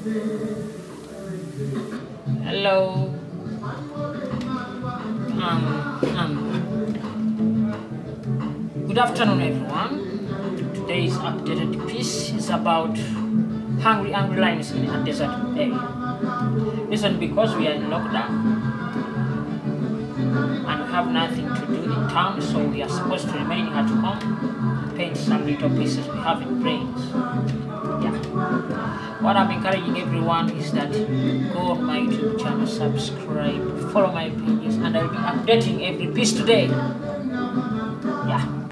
Hello. Good afternoon, everyone. Today's updated piece is about hungry lions in a desert area. Listen, because we are in lockdown and we have nothing to do in town, so we are supposed to remain at home and paint some little pieces we have in brains. Yeah. What I'm encouraging everyone is that go on my YouTube channel, subscribe, follow my pages, and I'll be updating every piece today. Yeah.